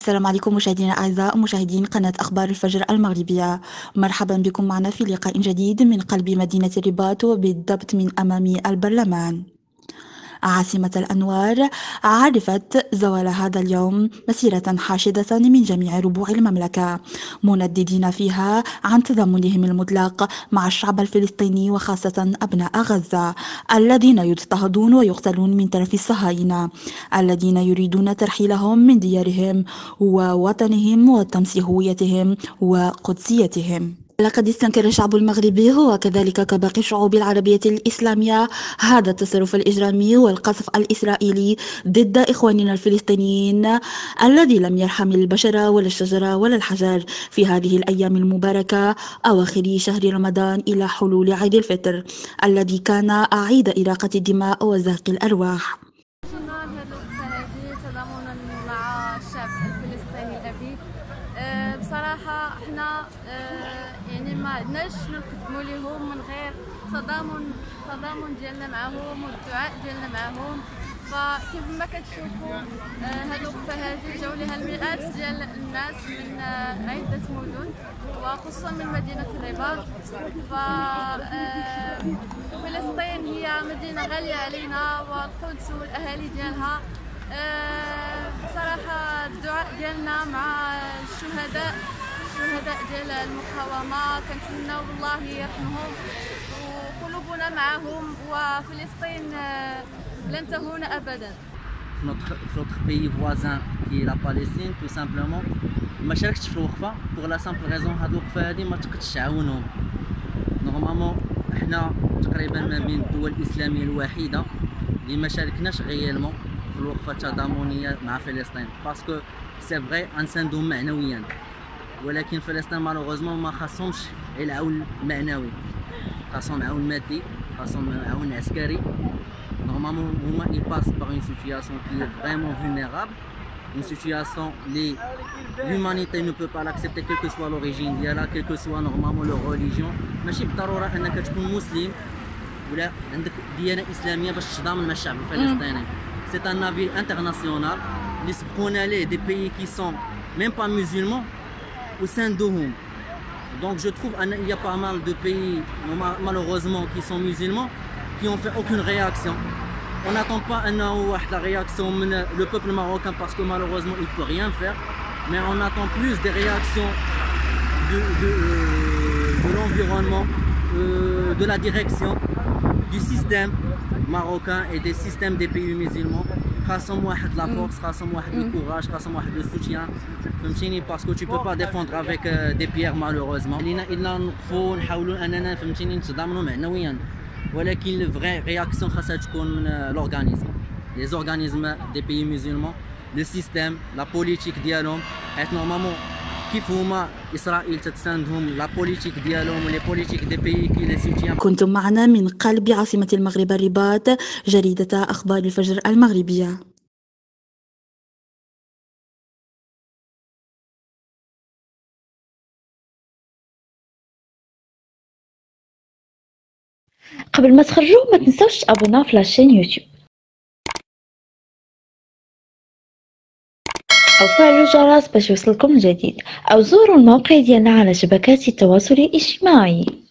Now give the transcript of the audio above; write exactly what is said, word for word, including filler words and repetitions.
السلام عليكم مشاهدينا الأعزاء مشاهدين قناة أخبار الفجر المغربية. مرحبا بكم معنا في لقاء جديد من قلب مدينة الرباط وبالضبط من أمام البرلمان. عاصمة الأنوار عرفت زوال هذا اليوم مسيرة حاشدة من جميع ربوع المملكة، منددين فيها عن تضامنهم المطلق مع الشعب الفلسطيني وخاصة أبناء غزة الذين يضطهدون ويقتلون من طرف الصهاينة الذين يريدون ترحيلهم من ديارهم ووطنهم وطمس هويتهم وقدسيتهم. لقد استنكر الشعب المغربي وكذلك كباقي الشعوب العربية الإسلامية هذا التصرف الإجرامي والقصف الإسرائيلي ضد إخواننا الفلسطينيين الذي لم يرحم البشر ولا الشجرة ولا الحجر في هذه الأيام المباركة أواخر شهر رمضان إلى حلول عيد الفطر الذي كان أعيد إراقة الدماء وزهق الأرواح. تضامنا مع الشعب الفلسطيني الأبي. أه بصراحة احنا أه يعني ما عندناش نقدموا لهم من غير تضامن تضامن ديالنا معهم والدعاء ديالنا معهم. فكيف ما كتشوفوا أه هاد الوقفة هذه جاو لها المئات ديال الناس من أه عدة مدن وخصوصا من مدينة الرباط. ف أه فلسطين هي مدينة غالية علينا والقدس والأهالي ديالها. أه بصراحة الدعاء ديالنا مع الشهداء الشهداء ديال المقاومة كنتمناو الله يرحمهم وقلوبنا معهم وفلسطين أه لن تهون أبدا. Notre, notre pays voisin qui est la Palestine tout simplement ما شاركتش في الوقفة pour la simple raison هاد الوقفة هادي ما تقدش تعاونهم. نورمالمون حنا تقريبا ما بين الدول الإسلامية الوحيدة اللي ما شاركناش غيالمون في الوقفة التضامنية مع فلسطين باسكو سي فغي انساندو معنويا، ولكن فلسطين مالوغوزمون ما خاصهمش العون المعنوي، خاصهم عون مادي، خاصهم عون عسكري. Normalement, ils passent par une situation qui est vraiment vulnérable, une situation où l'humanité ne peut pas l'accepter, quelle que soit l'origine, quelle que soit normalement leur religion. ماشي بالضرورة أنك تكون مسلم ولا عندك ديانة إسلامية باش تضامن مع الشعب الفلسطيني. C'est un navire international اللي سبقونا ليه des pays qui sont même pas musulmans au sein d'eux. Donc je trouve qu'il y a pas mal de pays malheureusement qui sont musulmans qui ont fait aucune réaction. On n'attend pas la réaction du peuple marocain parce que malheureusement il ne peut rien faire, mais on attend plus des réactions de, de, de l'environnement, euh, de la direction, du système marocain et des systèmes des pays musulmans. خاصهم واحد la force, خاصهم واحد le courage, خاصهم واحد le soutien. فهمتيني parce que tu peux pas défendre avec des pierres malheureusement. لينا إلا نقفوا نحاولوا أننا فهمتيني نتضامنوا معنويا. ولكن ال vraie réaction خاصها تكون من l'organisme, les organismes des pays musulmans, le système, la politique ديالهم. حيت نورمالمون كيف هما إسرائيل تتساندهم لا بوليتيك ديالهم ولي بوليتيك دي بيي كي لي سوتيان. كنتم معنا من قلب عاصمة المغرب الرباط جريدة أخبار الفجر المغربية. قبل ما تخرجوا ما تنسوش تابوناو في لاشين يوتيوب او فعلوا الجرس باش يوصلكم الجديد، او زوروا الموقع ديالنا على شبكات التواصل الاجتماعي.